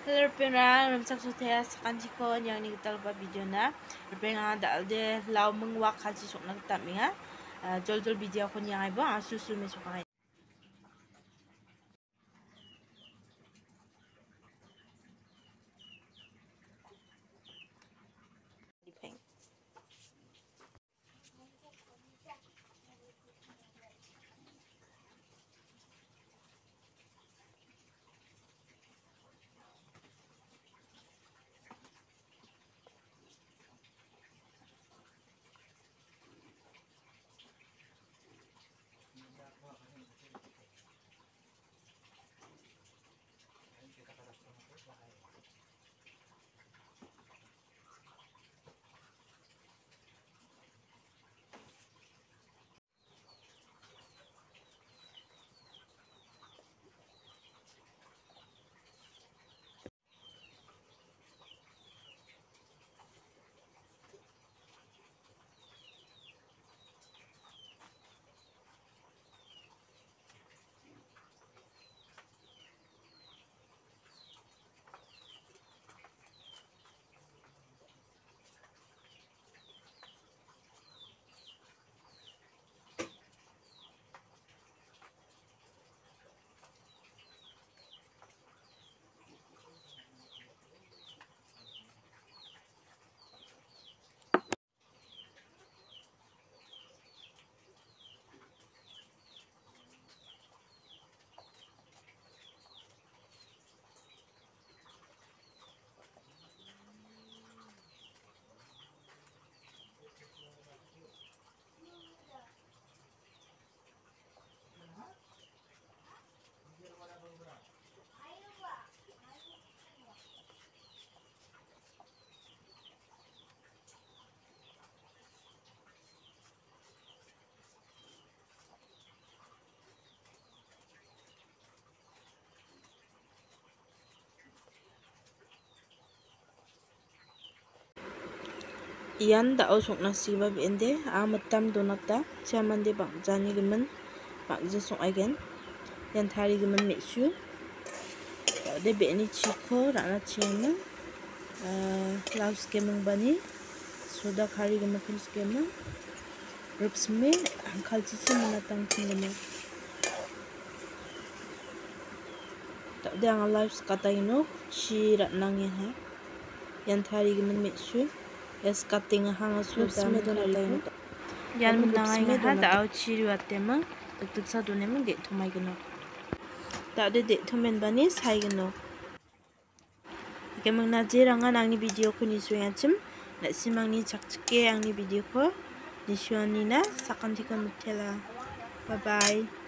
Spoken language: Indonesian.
Hello pengrang rumsak sotea sakanjikon yang ni kita lupa video na pengrang dal de lau mengwak kalci sok nak tak minga jol video kon yang ai ba susu me sok ai Iyan dao sok nasi bab ende amatam donata chaman de bang jani gemen bang je sok agen yan thari gemen mesu de be ni chiko rana chema laus kemeng bani soda khari gemen khins kemeng rups me khalchi se menatang chingema tak de ang laus kataino chi ratnang ha yan thari gemen mesu es cutting hang su dam thari yan menangai ha dao chiru atema tuk sa done meng de thumai geno tak de thumen bani sai geno kemeng na je rangan angni video ko ni suengachim na simangni chakchike angni video ko ni suani na sakantika mutela bye bye.